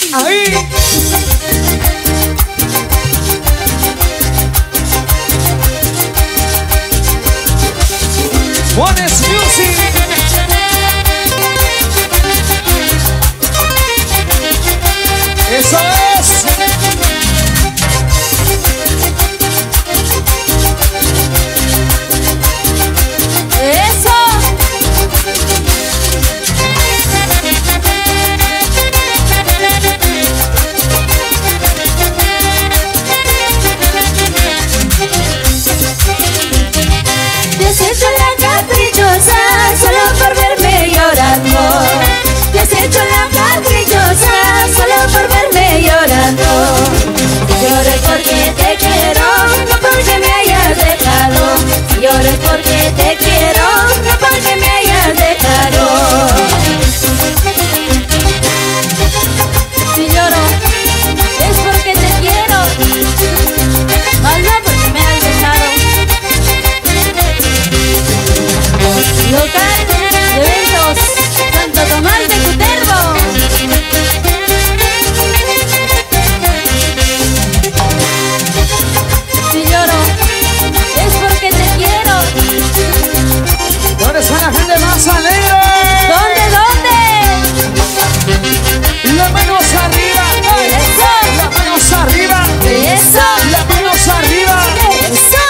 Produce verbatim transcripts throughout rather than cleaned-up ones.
Ahí. Pones music. Eso es. Eso. Te has hecho la caprichosa solo por verme llorando. Te has hecho la caprichosa solo por verme llorando. Lloro porque te quiero, no porque me hayas dejado. Lloro porque te quiero, no porque me hayas dejado. Si lloro es porque te quiero, más no porque me hayas dejado. Local de eventos Santo Tomás de Cutervo. Si lloro es porque te quiero. ¿Dónde está la gente más alegre? ¿Dónde, dónde? Las manos arriba. Eso. Las manos arriba. Eso. Las manos arriba. Eso.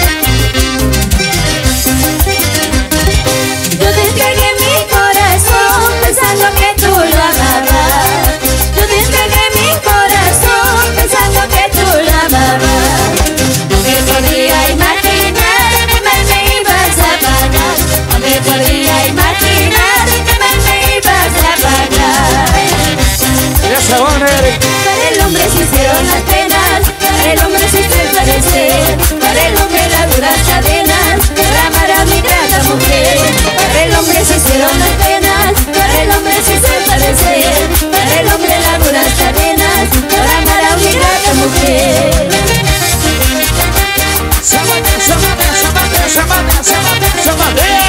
Yo te entregué mi corazón pensando que tú lo amabas. Yo te entregué mi corazón pensando que tú lo amabas. No me podía imaginar que mal me ibas a pagar. No me podía imaginar que mal me ibas a pagar. Ya se va a ver. Para el hombre se hicieron las penas, para el hombre se hizo el padecer, para el hombre las duras cadenas, para amar a mi grata mujer. Para el hombre se hicieron las penas, para el hombre se hizo el padecer, para el hombre las duras cadenas, para amar a mi grata mujer. Samate, samate, samate, samate, samate, samate.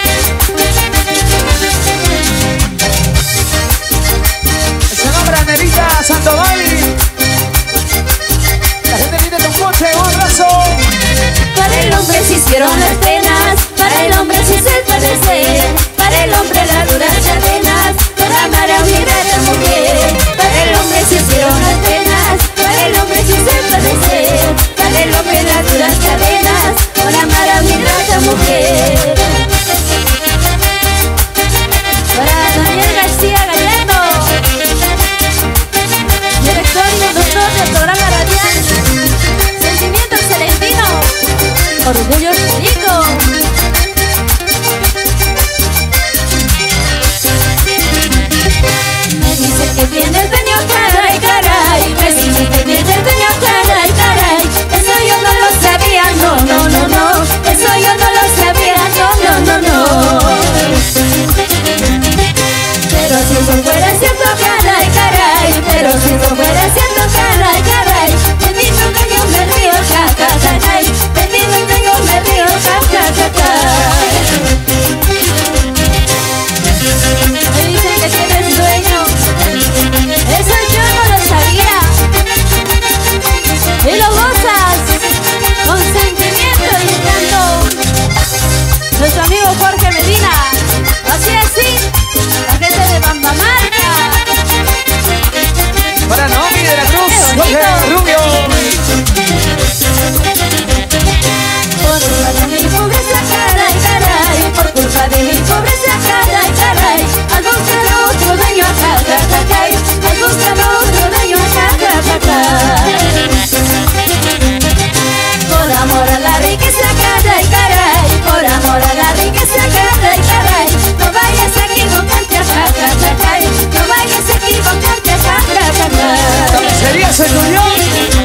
Ese nombre es Nerita Sandoval. La gente viene de un coche, un abrazo. Para el hombre se hicieron las penas, para el hombre se hizo el padecer, para el hombre las duras cadenas, para amar a mi grata mujer. Para el hombre se hicieron las penas, para el hombre se hizo el padecer, para el hombre las duras cadenas, para amar a mi grata mujer. Para Daniel García Gallardo, director y conductor del programa radial Sentimiento Celestino, Orgullo Rico. Me dice que tiene el dueño, caray, caray. Me dice que tiene el dueño, caray, caray. Eso yo no lo sabía, no, no, no, no. Eso yo no lo sabía, no, no, no, no. Pero si eso fuera cierto, caray, caray. Pero si eso fuera cierto, caray, caray. Bendito que yo me río, ja, ja, ja, ja. Bendito que yo me río, ja, ja, ja, ja. Me dicen que tienes dueño. Eso yo no lo sabía. Y lo gozas con sentimiento y encanto. Nuestro amigo Jorge Medina. Así, así. La gente de Bamba Marca. Para Naomi de la Cruz, Jorge Rubio. Por culpa de mi pobreza, caray, caray. Por culpa de mi pobreza, caray, caray. Al buscar a otro dueño, ja, ja, ja, ja. Al buscar a otro dueño, ja, ja, ja, ja. Por amor a la riqueza, caray, caray. Por amor a la riqueza, caray, caray. No vayas a equivocarte, ja, ja, ja, ja. No vayas a equivocarte, ja, ja, ja, ja. ¿Sería ese tuyo?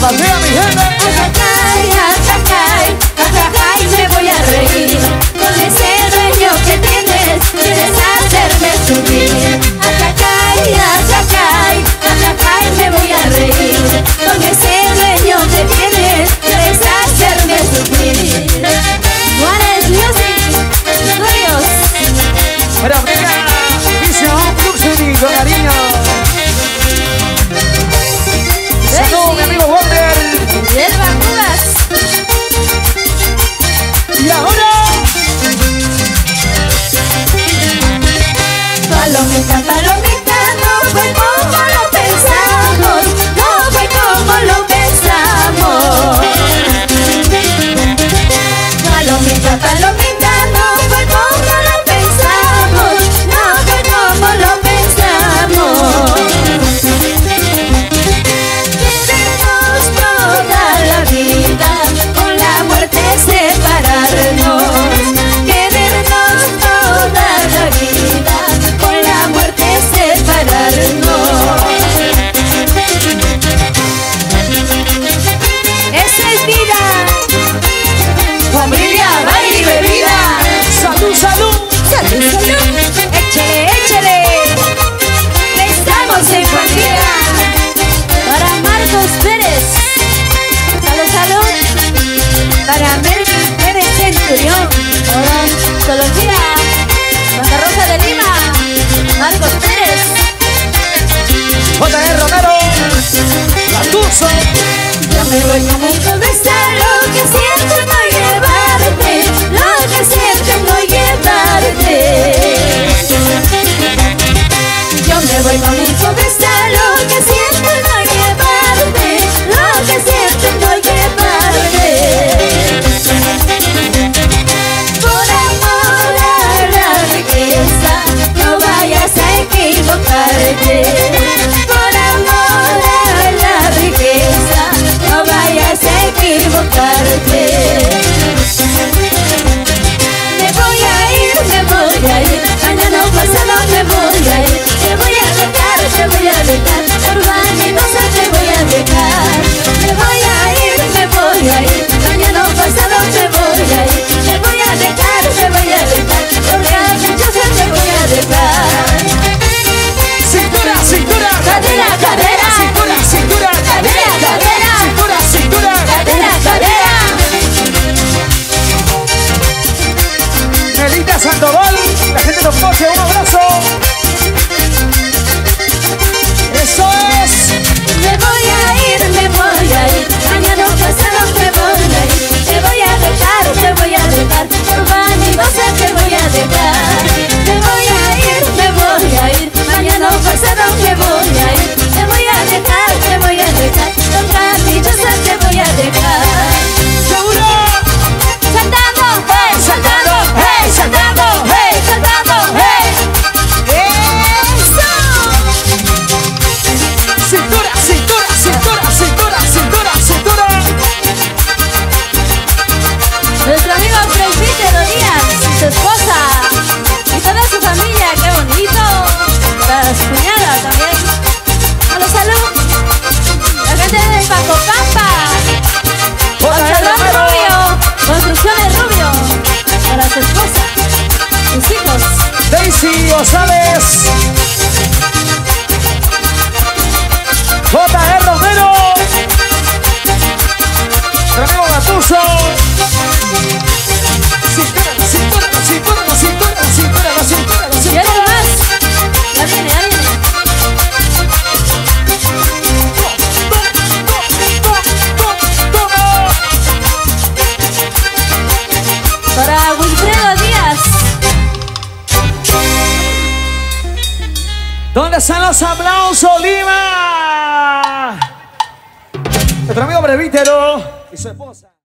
Arriba, mi gente. Ajajay, ajajay, ajajay, me voy a reír. Con ese dueño que tienes, quieres hacerme sufrir. Ajajay, ajajay, ajajay, me voy a reír. Con ese dueño que tienes, quieres hacerme sufrir. Juárez Music, Estudios. Para Briga, Visión, Luxury, con cariño. Saludos, mi amigo Walter. Del Bacugas. Y ahora, palomita, palomita, no fue como lo pensamos, no fue como lo pensamos. Palomita, palomita, no fue como lo pensamos, no fue como lo pensamos. Queremos toda la vida, con la muerte separarnos. Querernos toda la vida, con la muerte separarnos. Eso es vida. Familia, baile y bebida. salud, salud. Salud, salud. Échale, échale. Estamos en familia. Para Marcos Pérez. Salud, salud. Para Mer Pérez Centurión. Odontología. Santa Rosa de Lima. Marcos Pérez. J R Romero, la Tuzo. Yo me voy como un cabezal, lo que siento no llevarte, lo que siento no llevarte. Yo me voy como un cabezal, lo que siento no llevarte, lo que siento no llevarte. Por amor a la riqueza, no vayas a equivocarte. Por amor a la riqueza, no vayas a equivocarte. Me voy a ir, me voy a ir, mañana o pasado me voy a ir. Te voy a dejar, te voy a dejar, por vanidosa te voy a dejar. Me voy a ir, me voy a ir, mañana o pasado me voy a ir. Te voy a dejar, te voy a dejar, por caprichosa te voy a dejar. Cintura, cintura. Cadera, cadera. Cintura, cintura. Cadera, cadera. Cintura, cintura. Cadera, cadera. Melita Sandoval, la gente de los coches, un abrazo. Eso es. Me voy a ir, me voy a ir, mañana o pasado me voy a ir. Te voy a dejar, te voy a dejar, por vanidosa te voy a dejar. Me voy a ir, me voy a ir, mañana o pasado me voy a ir. Te voy a dejar, te voy a dejar, por caprichosa te voy a dejar. Seguro. Saltando, hey, saltando, hey, saltando, hey, saltando, hey. Eso. Cintura, cintura, cintura, cintura, cintura, cintura. Nuestro amigo Presbítero Díaz y su esposa y toda su familia, qué bonito. Las cuñadas también. A los salud. La gente de Pacopampa. Salón Rubio. Construcciones Rubio. Para su esposa, sus hijos. Daisy González. J R Romero. Nuestro amigo Gatuso. Cintura, cintura, cintura, cintura, cintura, la cintura, la ¿Y cintura. alguien más? Ya viene, ya viene. Para Wilfredo Díaz. ¿Dónde están los aplausos, Lima? Nuestro amigo Presbítero y su esposa.